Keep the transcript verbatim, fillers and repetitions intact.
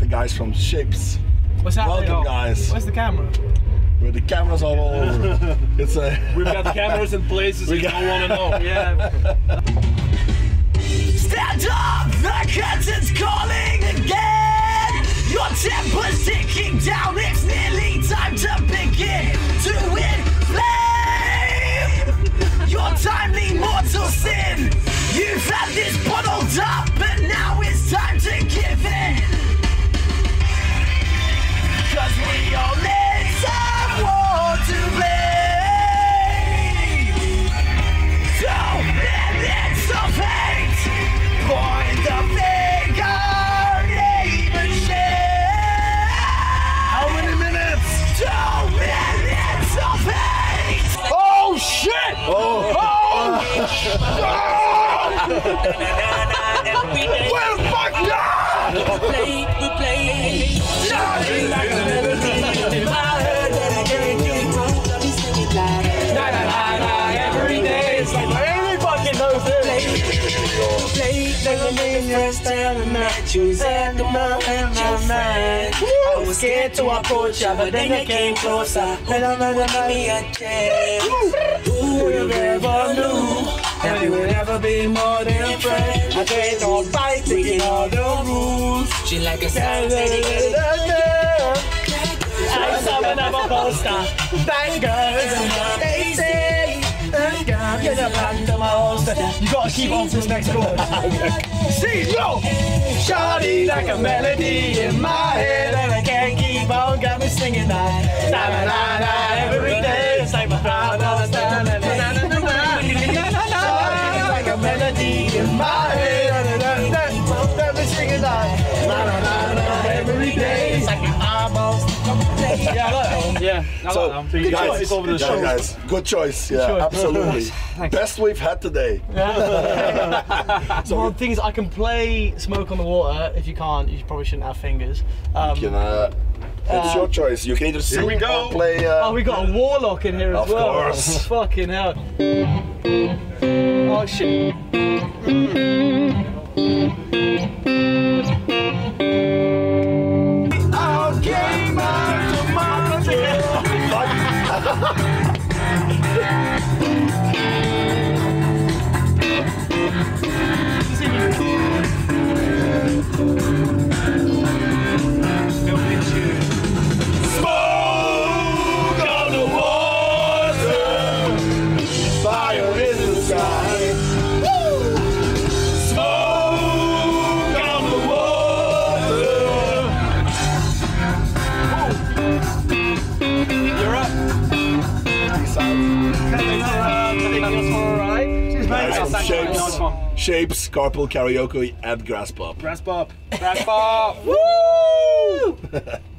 guys from Shapes. What's happening? Welcome, guys. Where's the camera? With the cameras all over. It's a. We've got cameras in places we you don't want to know. Yeah. Stand up! The curtain's calling again! Your temper's ticking down, it's nearly time to begin to inflame your timely mortal sin. You've had this bottled up, but now it's time to give in. Cause we all need someone to blame. Don't let it stop hate. Point the finger, name and shame. How many minutes? Don't let it stop hate. Oh shit! Oh! Oh! Well, fuck yeah! Play, we play. Shouting like a melody in my head that I can't keep from. Let me sing it like na na na na every day. It's like every fucking knows it. Play like the main first time I met you. Said the mouth and my mind. I was scared to approach ya, but then you came closer. And I'm gonna give me a chance. Who would have ever knew that we would ever be more than friends? I ain't no fight, taking all the rules. She like a sound, I saw another poster. Bangers, they say. Get up under my holster. You gotta keep on for this next chorus. See, no! Shawty like a melody in my head, and I can't keep on. Got me singing like na na na na every day. It's like my heart on na na na na na na. Shawty like a melody in my head, and I got me singing like na na na na every day. It's like my eyeballs. Yeah, I like that one. Yeah, I So, like that one. So you guys, guys take over the yeah, show. guys, good choice. Yeah, choice. absolutely. Best we've had today. So one thing is, I can play Smoke on the Water. If you can't, you probably shouldn't have fingers. Um, You can, uh, it's uh, your choice. You can either sing we go. or play. Uh, oh, we got a Warlock in here as Of well. course. Fucking hell. Oh shit. Okay, man, Smoke on the water, fire in the sky. Woo! Smoke on the water. You're up. Guys from Nice Shapes, one. Shapes, Carpool Karaoke, and Grass Pop. Grass pop. Grass pop. Woo!